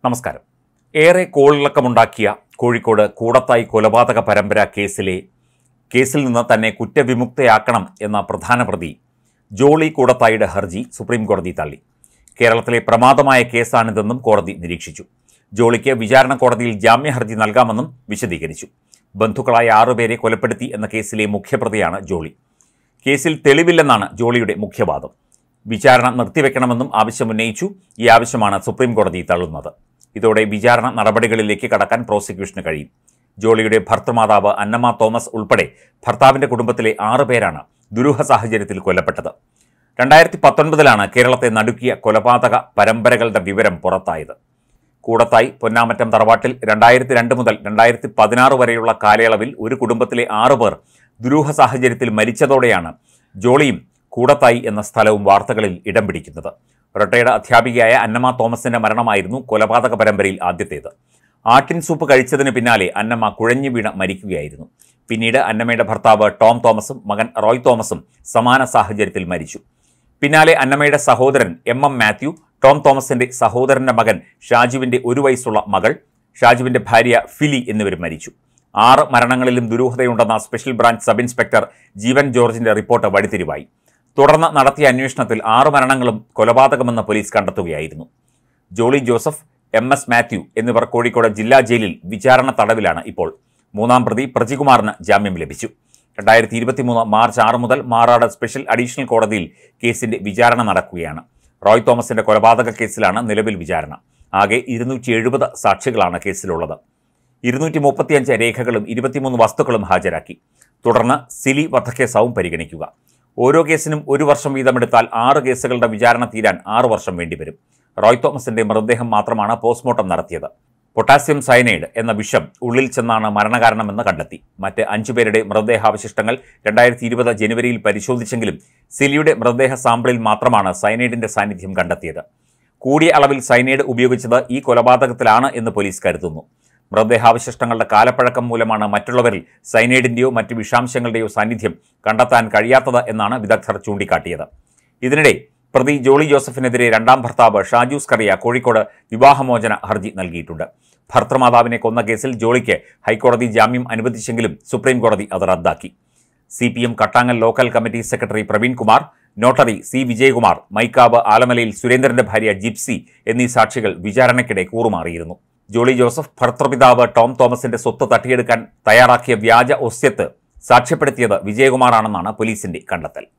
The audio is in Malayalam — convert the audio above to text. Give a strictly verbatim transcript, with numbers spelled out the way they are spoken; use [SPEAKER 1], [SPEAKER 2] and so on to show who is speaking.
[SPEAKER 1] നമസ്കാരം. ഏറെ കോളിളക്കമുണ്ടാക്കിയ കോഴിക്കോട് കൂടത്തായി കൊലപാതക പരമ്പര കേസിലെ കേസിൽ നിന്ന് തന്നെ കുറ്റവിമുക്തയാക്കണം എന്ന പ്രധാന പ്രതി ജോളി കൂടത്തായിയുടെ ഹർജി സുപ്രീം കോടതി തള്ളി. കേരളത്തിലെ പ്രമാദമായ കേസാണിതെന്നും കോടതി നിരീക്ഷിച്ചു. ജോളിക്ക് വിചാരണ കോടതിയിൽ ജാമ്യ ഹർജി നൽകാമെന്നും വിശദീകരിച്ചു. ബന്ധുക്കളായ ആറുപേരെ കൊലപ്പെടുത്തി എന്ന കേസിലെ മുഖ്യപ്രതിയാണ് ജോളി. കേസിൽ തെളിവില്ലെന്നാണ് ജോളിയുടെ മുഖ്യവാദം. വിചാരണ നിർത്തിവെക്കണമെന്നും ആവശ്യമുന്നയിച്ചു. ഈ ആവശ്യമാണ് സുപ്രീം കോടതി തള്ളുന്നത്. ഇതോടെ വിചാരണ നടപടികളിലേക്ക് കടക്കാൻ പ്രോസിക്യൂഷന് കഴിയും. ജോളിയുടെ ഭർത്തൃമാതാവ് അന്നമ്മ തോമസ് ഉൾപ്പെടെ ഭർത്താവിന്റെ കുടുംബത്തിലെ ആറ് പേരാണ് ദുരൂഹ സാഹചര്യത്തിൽ കൊല്ലപ്പെട്ടത്. രണ്ടായിരത്തി പത്തൊൻപതിലാണ് കേരളത്തെ നടുക്കിയ കൊലപാതക പരമ്പരകളുടെ വിവരം പുറത്തായത്. കൂടത്തായി പൊന്നാമറ്റം തറവാട്ടിൽ രണ്ടായിരത്തി രണ്ട് മുതൽ രണ്ടായിരത്തി പതിനാറ് വരെയുള്ള കാലയളവിൽ ഒരു കുടുംബത്തിലെ ആറുപേർ ദുരൂഹ സാഹചര്യത്തിൽ മരിച്ചതോടെയാണ് ജോളിയും കൂടത്തായി എന്ന സ്ഥലവും വാർത്തകളിൽ ഇടം പിടിക്കുന്നത്. റിട്ടയർഡ് അധ്യാപികയായ അന്നമ്മ തോമസിന്റെ മരണമായിരുന്നു കൊലപാതക പരമ്പരയിൽ ആദ്യത്തേത്. ആട്ടിൻ സൂപ്പ് കഴിച്ചതിന് പിന്നാലെ അന്നമ്മ കുഴഞ്ഞു വീണ മരിക്കുകയായിരുന്നു. പിന്നീട് അന്നമ്മയുടെ ഭർത്താവ് ടോം തോമസും മകൻ റോയ് തോമസും സമാന സാഹചര്യത്തിൽ മരിച്ചു. പിന്നാലെ അന്നമ്മയുടെ സഹോദരൻ എം എം മാത്യു, ടോം തോമസിന്റെ സഹോദരന്റെ മകൻ ഷാജുവിന്റെ ഒരു വയസ്സുള്ള മകൾ, ഷാജുവിന്റെ ഭാര്യ ഫിലി എന്നിവരും മരിച്ചു. ആറ് മരണങ്ങളിലും ദുരൂഹതയുണ്ടെന്ന special branch sub inspector Jeevan ജോർജിന്റെ റിപ്പോർട്ട് വഴിത്തിരിവായി. തുടർന്ന് നടത്തിയ അന്വേഷണത്തിൽ ആറ് മരണങ്ങളും കൊലപാതകമെന്ന് പോലീസ് കണ്ടെത്തുകയായിരുന്നു. ജോളി ജോസഫ്, എം എസ് മാത്യു എന്നിവർ കോഴിക്കോട് ജില്ലാ ജയിലിൽ വിചാരണ തടവിലാണ് ഇപ്പോൾ. മൂന്നാം പ്രതി പ്രജികുമാറിന് ജാമ്യം ലഭിച്ചു. രണ്ടായിരത്തി ഇരുപത്തിമൂന്ന് മാർച്ച് ആറ് മുതൽ മാറാട് സ്പെഷ്യൽ അഡീഷണൽ കോടതിയിൽ കേസിന്റെ വിചാരണ നടക്കുകയാണ്. റോയ് തോമസിന്റെ കൊലപാതക കേസിലാണ് നിലവിൽ വിചാരണ. ആകെ ഇരുന്നൂറ്റി എഴുപത് സാക്ഷികളാണ് കേസിലുള്ളത്. ഇരുന്നൂറ്റി മുപ്പത്തിയഞ്ച് രേഖകളും ഇരുപത്തിമൂന്ന് വസ്തുക്കളും ഹാജരാക്കി. തുടർന്ന് സിലി വധക്കേസാവും പരിഗണിക്കുക. ഓരോ കേസിനും ഒരു വർഷം വീതമെടുത്താൽ ആറ് കേസുകളുടെ വിചാരണ തീരാൻ ആറ് വർഷം വേണ്ടിവരും. റോയ് തോമസിന്റെ മൃതദേഹം മാത്രമാണ് പോസ്റ്റ്മോർട്ടം നടത്തിയത്. പൊട്ടാസ്യം സയനൈഡ് എന്ന വിഷം ഉള്ളിൽ ചെന്നാണ് മരണകാരണമെന്ന് കണ്ടെത്തി. മറ്റ് അഞ്ചുപേരുടെ മൃതദേഹാവശിഷ്ടങ്ങൾ രണ്ടായിരത്തി ഇരുപത് ജനുവരിയിൽ പരിശോധിച്ചെങ്കിലും സിലിയുടെ മൃതദേഹ സാമ്പിളിൽ മാത്രമാണ് സയനൈഡിന്റെ സാന്നിധ്യം കണ്ടെത്തിയത്. കൂടിയ അളവിൽ സയനൈഡ് ഉപയോഗിച്ചത് ഈ കൊലപാതകത്തിലാണ് എന്ന് പോലീസ് കരുതുന്നു. മൃതദേഹാവശിഷ്ടങ്ങളുടെ കാലപ്പഴക്കം മൂലമാണ് മറ്റുള്ളവരിൽ സയനൈഡിന്റെയോ മറ്റ് വിഷാംശങ്ങളുടെയോ സാന്നിധ്യം കണ്ടെത്താൻ കഴിയാത്തത് എന്നാണ് വിദഗ്ധർ ചൂണ്ടിക്കാട്ടിയത്. ഇതിനിടെ പ്രതി ജോളി ജോസഫിനെതിരെ രണ്ടാം ഭർത്താവ് ഷാജു സ്കറിയ കോഴിക്കോട് വിവാഹമോചന ഹർജി നൽകിയിട്ടുണ്ട്. ഭർത്തൃമാതാവിനെ കൊന്ന കേസിൽ ജോളിക്ക് ഹൈക്കോടതി ജാമ്യം അനുവദിച്ചെങ്കിലും സുപ്രീം കോടതി അത് റദ്ദാക്കി. C P M Kattangal local committee secretary Praveen Kumar, notary C Vijayakumar, Mykkavu ആലമലയിൽ സുരേന്ദ്രന്റെ ഭാര്യ ജിപ്സി എന്നീ സാക്ഷികൾ വിചാരണയ്ക്കിടെ കൂറുമാറിയിരുന്നു. ജോളി ജോസഫ് ഭർത്തൃപിതാവ് ടോം തോമസിന്റെ സ്വത്ത് തട്ടിയെടുക്കാൻ തയ്യാറാക്കിയ വ്യാജ ഒസ്യത്ത് സാക്ഷ്യപ്പെടുത്തിയത് വിജയകുമാറാണെന്നാണ് പോലീസിന്റെ കണ്ടെത്തൽ.